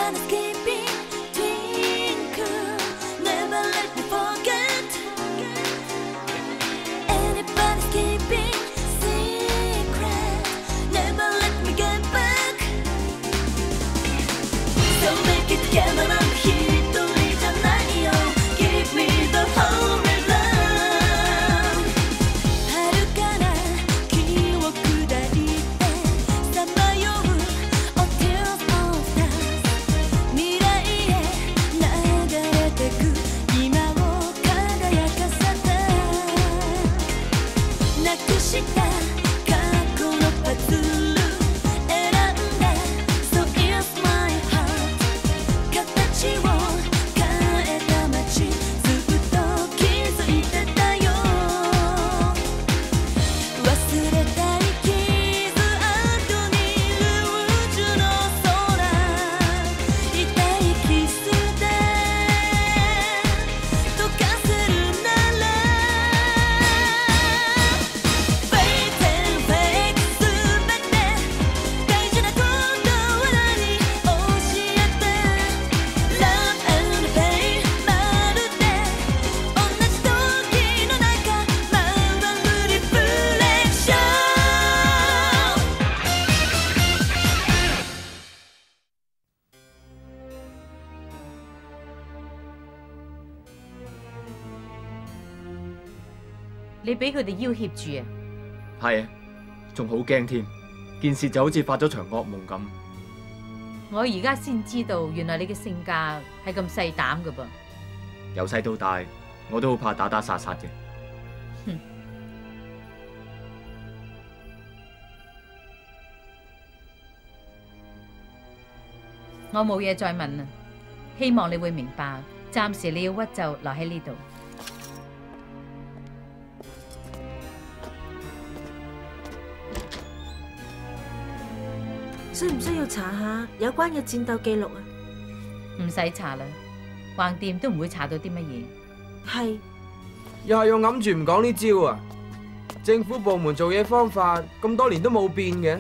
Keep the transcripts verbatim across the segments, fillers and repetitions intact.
你俾佢哋要挾住啊？ 係啊，仲好驚添，件事就好似發咗場噩夢咁。 我而家先知道，原來你嘅性格係咁細膽噶噃。 由細到大，我都好怕打打殺殺嘅。 哼！我冇嘢再問啦，希望你會明白。暫時你要屈就留喺呢度。 需唔需要查下有關嘅戰鬥記錄啊？ 唔使查啦，橫掂都唔會查到啲乜嘢。 係。 又係用揞住唔講呢招啊！政府部門做嘢方法咁多年都冇變嘅。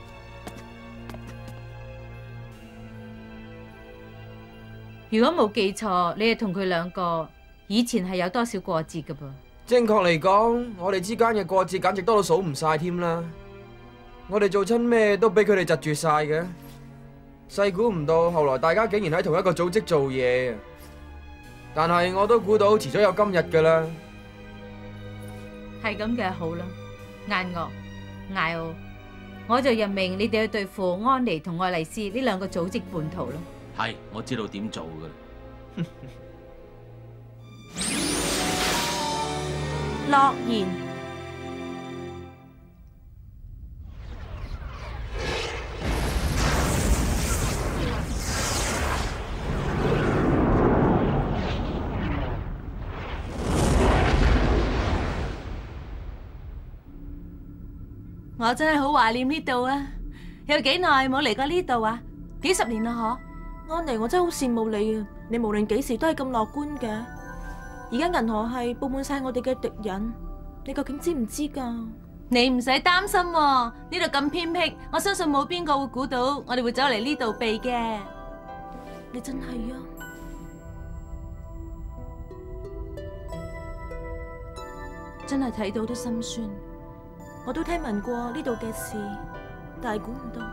如果冇記錯，你係同佢兩個以前係有多少過節噶噃？ 正確嚟講，我哋之間嘅過節簡直多到數唔晒添啦。我哋做親咩都俾佢哋窒住晒嘅，細估唔到後來大家竟然喺同一個組織做嘢。但係我都估到遲早有今日噶啦。 係咁嘅，好啦，艾樂、艾奧，我就任命你哋去對付安妮同愛麗絲呢兩個組織叛徒啦。 係，我知道點做噶啦。 樂言， 我真係好懷念呢度啊！有幾耐冇嚟過呢度啊？幾十年啦，嗬！ 安妮，我真係好羨慕你啊！你無論幾時都係咁樂觀嘅。而家銀河系佈滿晒我哋嘅敵人，你究竟知唔知噶？ 你唔使擔心喎，呢度咁偏僻，我相信冇邊個會估到我哋會走嚟呢度避嘅。 你真係啊！真係睇到都心酸。我都聽聞過呢度嘅事，但係估唔到。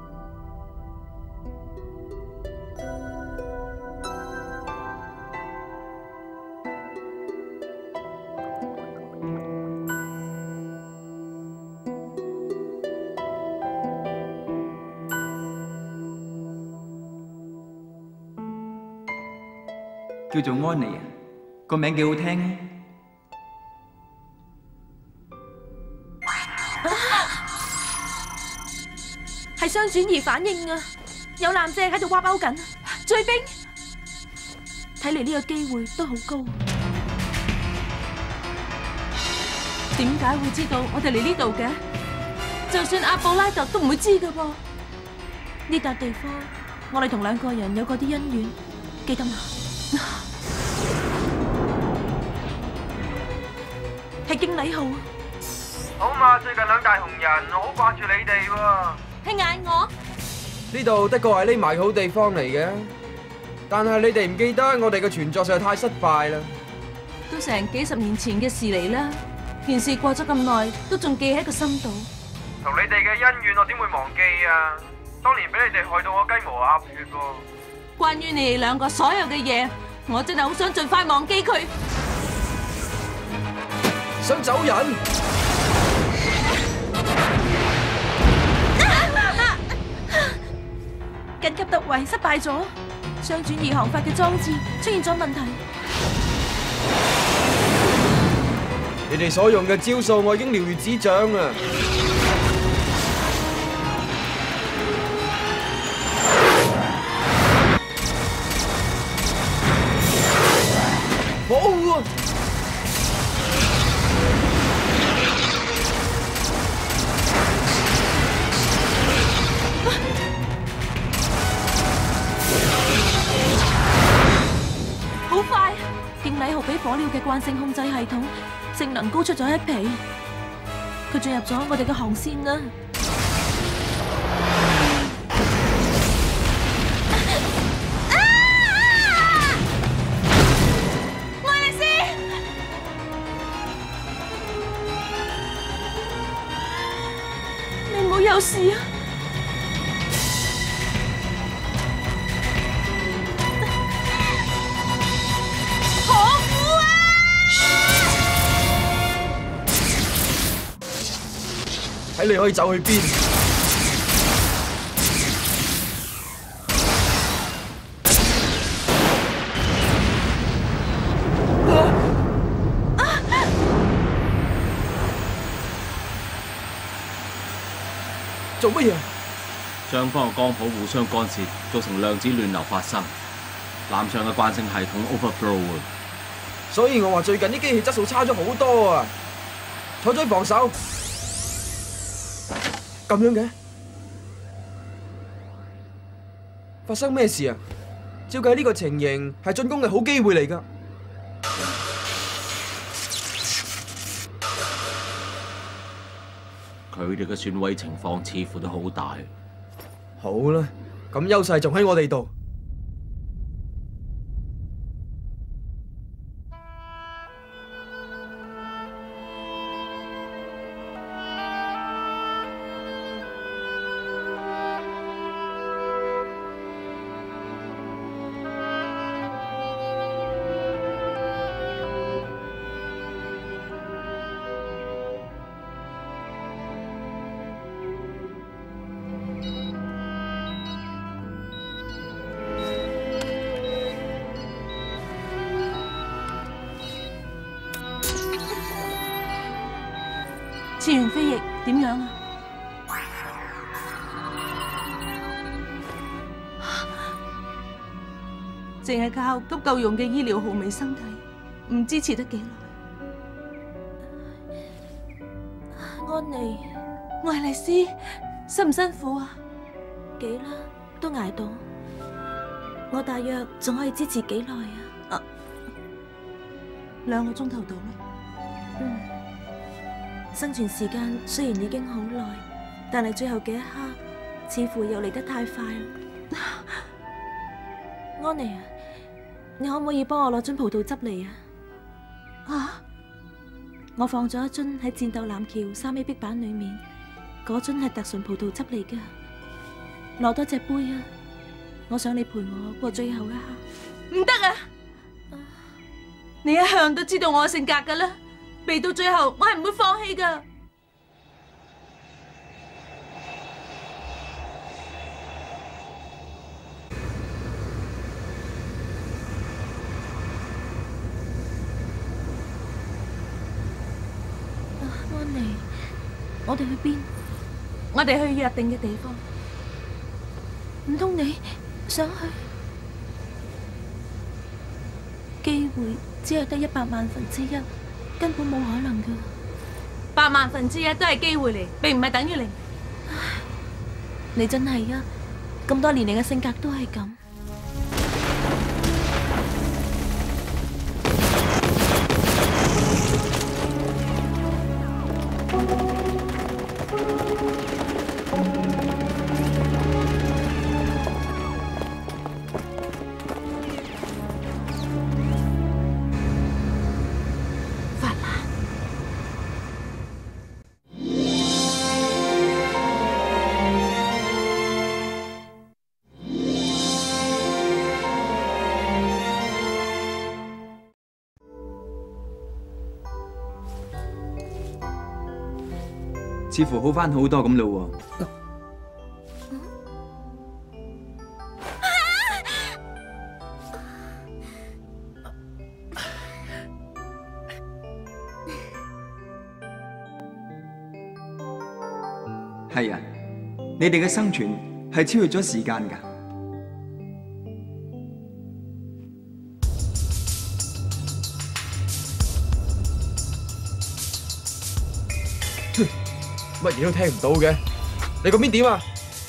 叫做安妮啊，個名幾好聽啊！ 係雙轉移反應啊！有艦隻喺度挖包緊，追兵。睇嚟呢個機會都好高。 點解會知道我哋嚟呢度嘅？就算阿布拉特都唔會知噶噃。 呢笪地方，我哋同兩個人有過啲恩怨，記得嘛？係經理號。 好嘛，最近兩大紅人，我好掛住你哋喎。 係嗌我， 呢度的確係匿埋嘅好地方嚟嘅，但係你哋唔記得我哋嘅傳作實在太失敗啦。 都成幾十年前嘅事嚟啦，件事過咗咁耐，都仲記喺個心度。 同你哋嘅恩怨，我點會忘記啊？當年俾你哋害到我雞毛鴨血喎。 關於你哋兩個所有嘅嘢，我真係好想盡快忘記佢。 想走人？ 緊急突圍失敗咗，雙轉移航法嘅裝置出現咗問題。 你哋所用嘅招數，我已經了如指掌啦。好啊！ 好快！敬禮號比火鳥嘅慣性控制系統性能高出咗一倍，佢進入咗我哋嘅航線啦。 愛麗絲， 你唔好有事啊！ 睇你可以走去邊？做乜嘢？ 雙方嘅光譜互相干涉，造成量子亂流發生。艦上嘅慣性系統 overflow 啊！ 所以我話最近啲機器質素差咗好多啊！採取防守。咁樣嘅，發生咩事啊？照計呢個情形係進攻嘅好機會嚟㗎。 佢哋嘅損毀情況似乎都好大。 好啦，咁優勢仲喺我哋度。 次元飛翼點樣啊？淨係靠足夠用嘅醫療號微生體，唔支持得幾耐。 安妮， 愛麗絲，辛唔辛苦啊？ 幾啦，都捱到。我大約仲可以支持幾耐啊？ 兩個鐘頭到啦。 嗯。生存時間雖然已經好耐，但係最後嘅一刻，似乎又嚟得太快啦。安妮啊，你可唔可以幫我攞樽葡萄汁嚟啊？ 啊！ 我放咗一樽喺戰鬥艦橋三 A 壁板裏面，嗰樽係特純葡萄汁嚟噶。攞多隻杯啊！我想你陪我過最後一刻。 唔得啊！你一向都知道我嘅性格噶啦。未到最後，我係唔會放棄噶。 安妮，我哋去邊？ 我哋去約定嘅地方。 唔通你想去？機會只係得一百萬分之一。根本冇可能噶， 百萬分之一都係機會嚟，並唔係等於零。 你真係啊，咁多年嚟嘅性格都係咁。 似乎好翻好多咁咯喎。係啊，你哋嘅生存係超越咗時間㗎。 乜嘢都聽唔到嘅，你嗰邊點啊？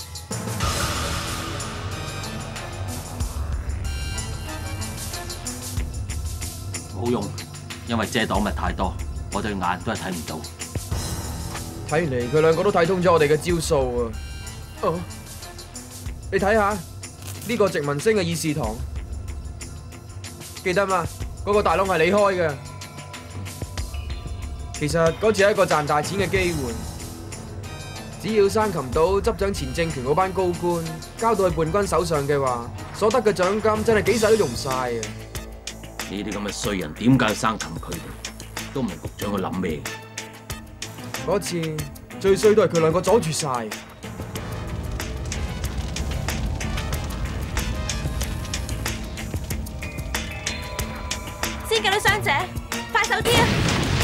冇用，因為遮擋物太多，我對眼都係睇唔到。 睇嚟佢兩個都睇通咗我哋嘅招數啊！哦，你睇下呢個殖民星嘅議事堂，記得嘛？嗰個大窿係你開嘅。其實嗰次係一個賺大錢嘅機會，只要山琴島執掌前政權嗰班高官交到去叛軍手上嘅話，所得嘅獎金真係幾世都用晒啊！ 呢啲咁嘅衰人點解要生擒佢哋？都唔明局長佢諗咩？ 嗰次最衰都係佢兩個阻住晒。 先救到傷者，快手啲啊！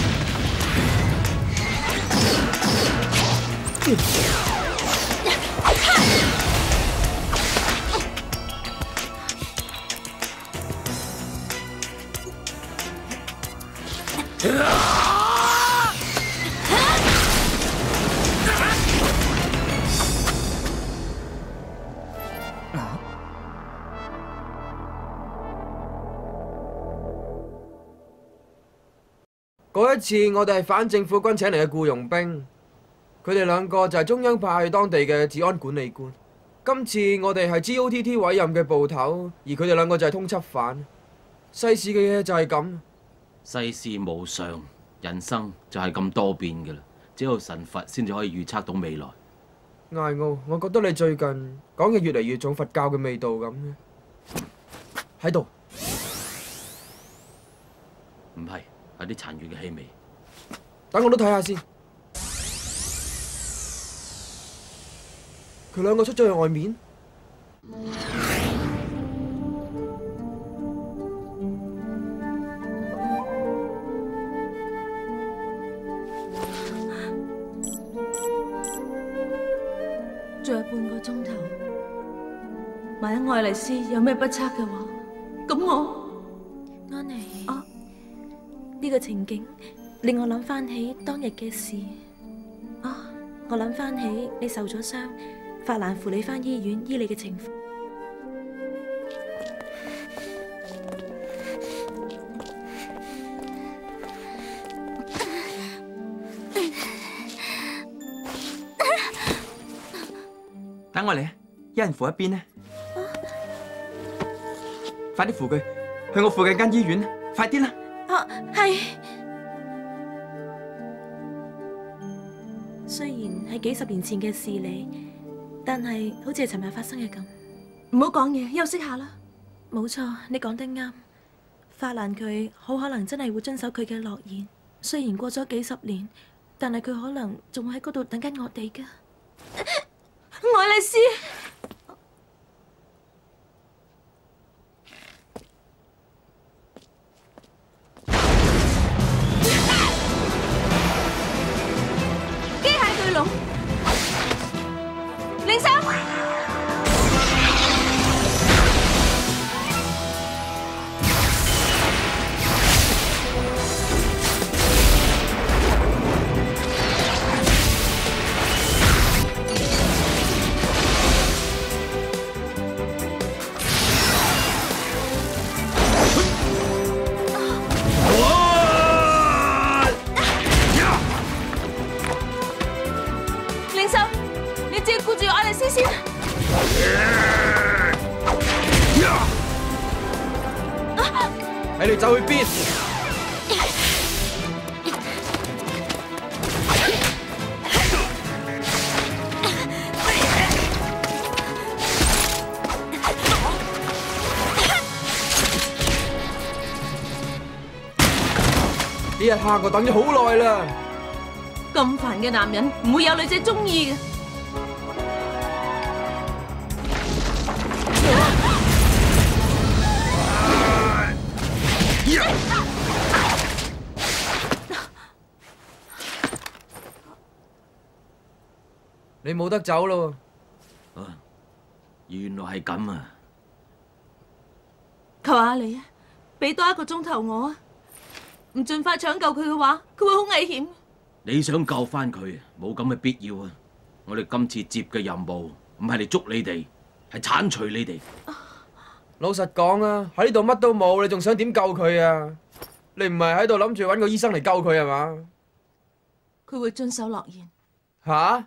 嗰一次我哋係反政府軍請嚟嘅僱傭兵，佢哋兩個就係中央派去當地嘅治安管理官。今次我哋係 G O T T 委任嘅部頭，而佢哋兩個就係通緝犯。世事嘅嘢就係咁， 世事無常，人生就係咁多變㗎啦。只有神佛先至可以預測到未來。 艾奧，我覺得你最近講嘅越嚟越重佛教嘅味道咁。喺度， 唔係。有啲殘餘嘅氣味， 等我都睇下先。佢兩個出咗去外面， 仲有半個鐘頭。萬一愛麗絲有咩不測嘅話，咁我安妮啊。呢個情景令我諗翻起當日嘅事啊！我諗翻起你受咗傷，法蘭扶你翻醫院醫你嘅情況。 等我嚟，一人扶一邊呢。啊、快啲扶佢去我附近間醫院，快啲啦！ 啊，係。雖然係幾十年前嘅事嚟，但係好似係尋日發生嘅咁。唔好講嘢，休息下啦。冇錯，你講得啱。法蘭佢好可能真係會遵守佢嘅諾言。雖然過咗幾十年，但係佢可能仲會喺嗰度等緊我哋噶。愛麗絲。 領袖，領袖，你照顧住愛麗絲先。 睇你走去邊？呢一刻我等咗好耐啦。 講咁煩嘅男人唔會有女仔中意嘅。 你冇得走咯。 啊，原來係咁啊！ 求下你啊，俾多一個鐘頭我啊！唔盡快搶救佢嘅話，佢會好危險。 你想救翻佢，冇咁嘅必要啊！我哋今次接嘅任務唔係嚟捉你哋，係剷除你哋。 老實講啊，喺呢度乜都冇，你仲想點救佢啊？你唔係喺度諗住揾個醫生嚟救佢係嘛？ 佢會遵守諾言。 吓？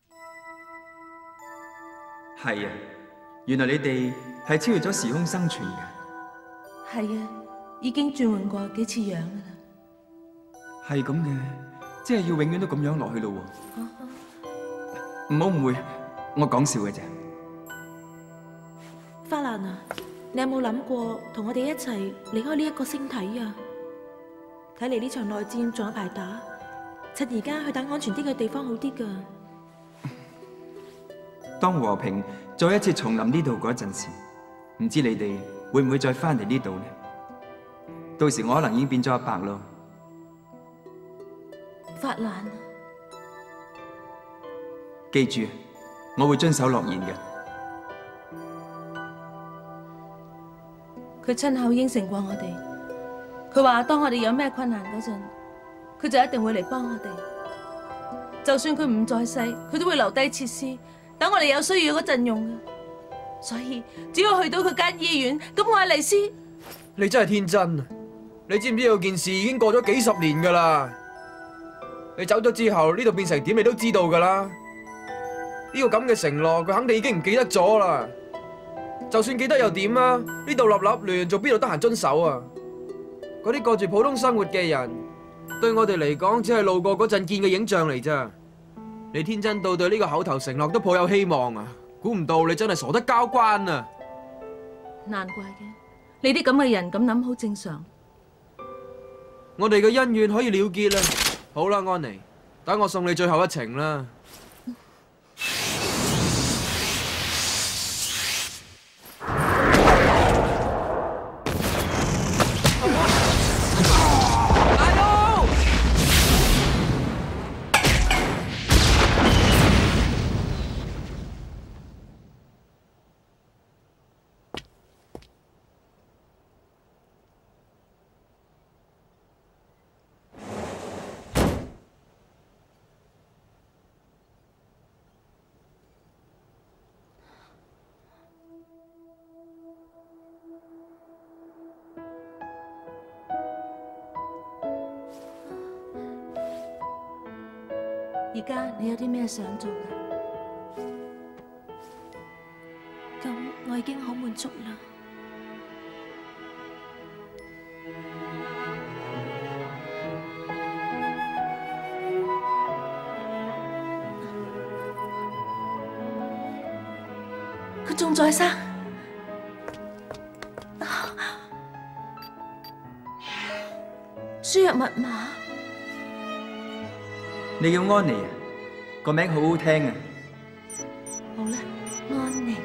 係啊，原來你哋係超越咗時空生存嘅。 係啊，已經轉換過幾次樣噶啦。 係咁嘅，即係要永遠都咁樣落去咯喎。唔好誤會，我講笑嘅啫。 花蘭啊，你有冇諗過同我哋一齊離開呢一個星體啊？睇嚟呢場內戰仲有排打，趁而家去打安全啲嘅地方好啲噶。 當和平再一次重臨呢度嗰陣時，唔知你哋會唔會再翻嚟呢度呢？到時我可能已經變咗阿伯咯。 法蘭， 記住，我會遵守諾言嘅。 佢親口應承過我哋，佢話當我哋有咩困難嗰陣，佢就一定會嚟幫我哋。就算佢唔在世，佢都會留低設施，等我哋有需要嗰陣用嘅。所以只要去到佢間醫院，咁愛麗絲， 你真係天真啊！你知唔知有件事已經過咗幾十年噶啦？你走咗之後，呢度變成點你都知道噶啦。呢個咁嘅承諾，佢肯定已經唔記得咗啦。就算記得又點啊？呢度立立亂，仲邊度得閒遵守啊？嗰啲過住普通生活嘅人，對我哋嚟講，只係路過嗰陣見嘅影像嚟咋。你天真到對呢個口頭承諾都抱有希望啊！估唔到你真係傻得交關啊！ 難怪嘅，你啲咁嘅人咁諗好正常。 我哋嘅恩怨可以了結啦。好啦，安妮，等我送你最後一程啦。 而家你有啲咩想做㗎？ 咁我已經好滿足啦。 佢仲在生。輸入密碼。 你叫安妮啊，個名好好聽啊！ 好啦，安妮。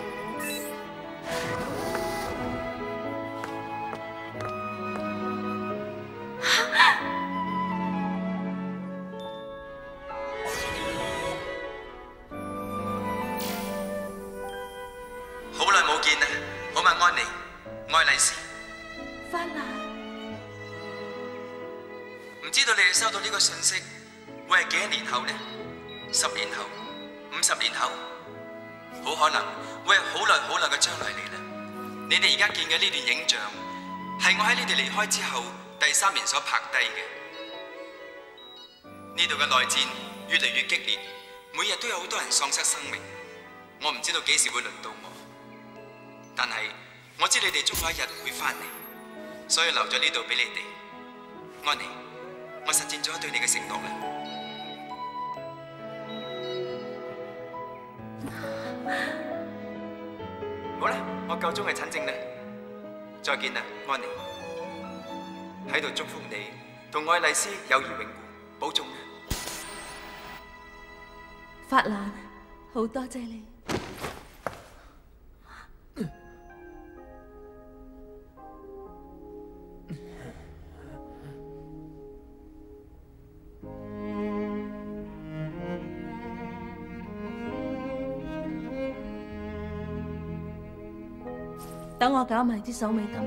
好耐冇見啦，好嘛，安妮，愛麗絲。 花蘭， 唔知道你哋收到呢個信息，會係幾多年後呢？十年後、五十年後，好可能會係好耐好耐嘅將來嚟啦。你哋而家見嘅呢段影像，係我喺你哋離開之後第三年所拍低嘅。呢度嘅內戰越嚟越激烈，每日都有好多人喪失生命。我唔知道幾時會輪到我，但係我知你哋終有一日會翻嚟，所以留咗呢度俾你哋。安妮，我實踐咗對你嘅承諾啦。好啦，我夠鐘去診症啦，再見啦，安妮。喺度祝福你同愛麗絲友誼永固，保重啦。 法蘭，好多謝你。等我搞埋啲手尾得嘛？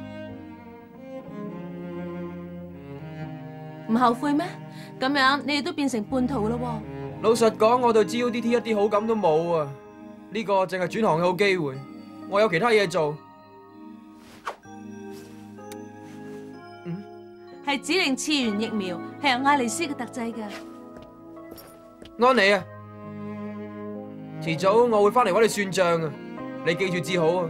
唔後悔咩？咁樣你哋都變成叛徒咯喎！ 老實講，我對 G O D T 一啲好感都冇啊！呢個淨係轉行嘅好機會，我有其他嘢做。 嗯，係指令次元疫苗，係由艾麗絲嘅特製嘅。 安妮啊，遲早我會翻嚟揾你算賬啊！你記住至好啊！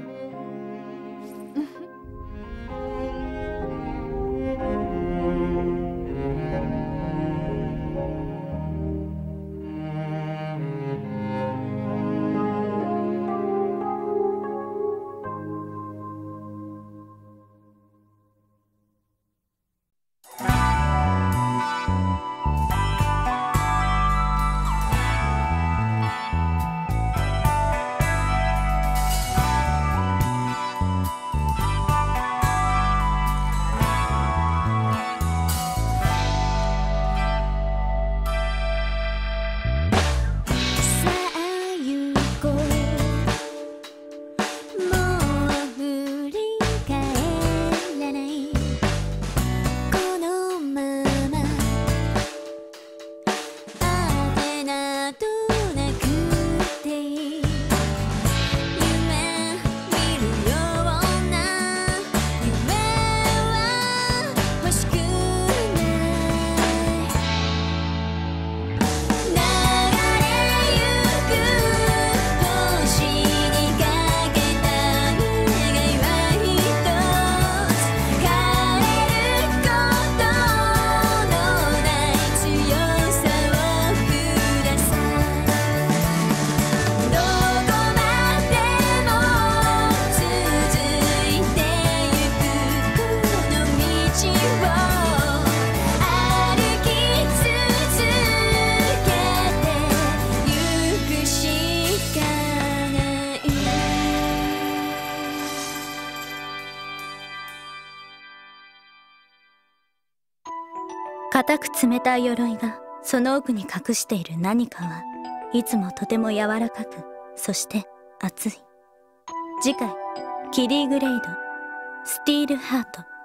固く冷たい鎧がその奥に隠している何かはいつもとても柔らかく、そして熱い。次回キリーグレイドスティールハート。